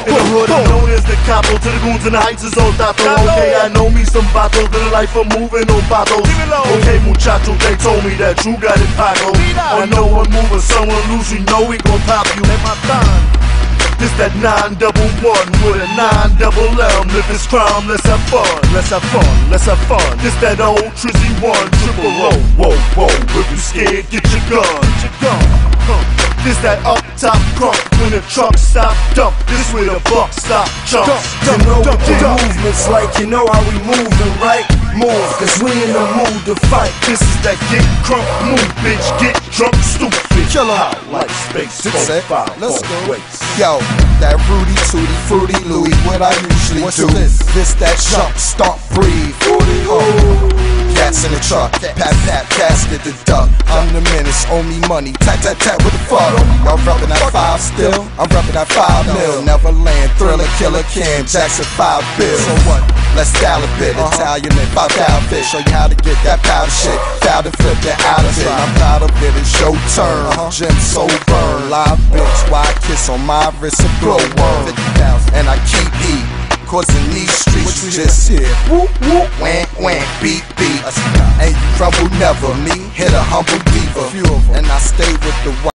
In the hood I'm known as the capo, to the goons in the heights is all dato. Okay, I know me some vatos, but the life of moving on vatos. Okay, muchacho, they told me that you got it pago. I know one move or someone lose, you know we gon' pop you. This that 911 with a 9LL. If it's crime, let's have fun. Let's have fun, let's have fun. This that old Trizzy 1 triple O. Whoa, whoa, if you scared, get your gun. This that up top crunk when the truck stop dump. This where the buck stop jump. You know what the movement's like, you know how we moving, right? Move, cause we in the mood to fight. This is that get crunk move, bitch. Get drunk, stupid. Kill 'em. Like space, let's go. Yo, that Rudy Tooty Fruity Louie, what I usually do. This that jump, stomp, breathe. Cats in the truck, pat pat, casket the duck. I'm the menace, owe me money, tat tat tat with the fuck. Y'all reppin' that 5 still, I'm reppin' that 5 mil. Neverland, Thriller, Killer Cam, Jackson 5 bills. So what? Let's style a bit, Italian and 5 outfit. Show you how to get that powder shit, powder flip that out of it. I'm proud of it, it's your turn. Gym so burn, live bitch, why I kiss on my wrist a glowworm. And I keep heat. Cause in these streets you just hear whoop whoop, wham wham, beat beat. Ain't you rumble never, me hit a humble diva. And I stay with the